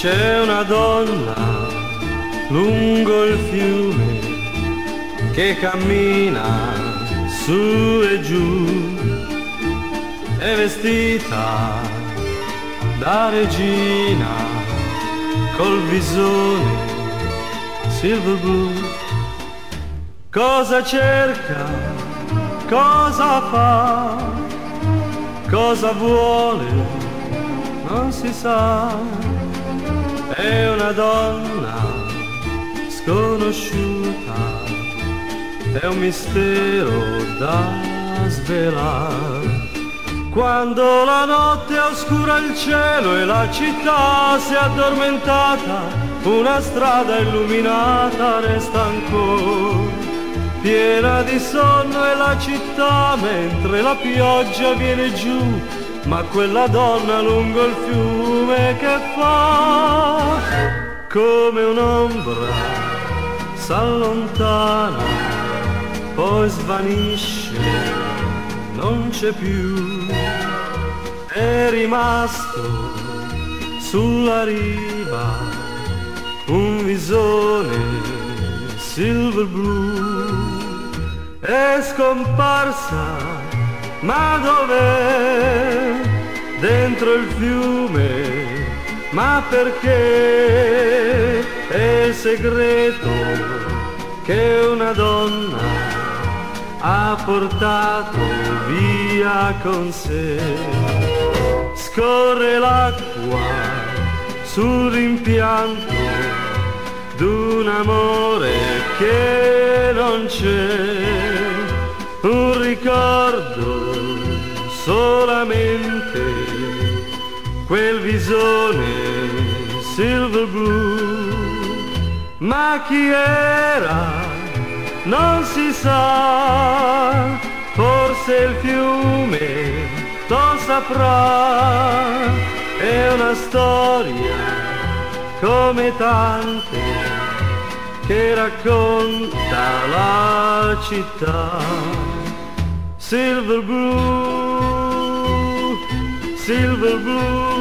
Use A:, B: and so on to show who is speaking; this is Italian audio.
A: C'è una donna lungo il fiume che cammina su e giù, è vestita da regina col visone silver blu. Cosa cerca, cosa fa, cosa vuole, non si sa. È una donna sconosciuta, è un mistero da svelare. Quando la notte oscura il cielo e la città si è addormentata, una strada illuminata resta ancora piena di sonno e la città mentre la pioggia viene giù. Ma quella donna lungo il fiume che fa come un'ombra s'allontana, poi svanisce, non c'è più. È rimasto sulla riva un visone silver blu. È scomparsa, ma dov'è? Dentro il fiume, ma perché? È il segreto che una donna ha portato via con sé. Scorre l'acqua sul rimpianto d'un amore che non c'è, un ricordo solamente, quel visone silver blu. Ma chi era non si sa, forse il fiume lo saprà. È una storia come tante che racconta la città. Silver blue, silver blue.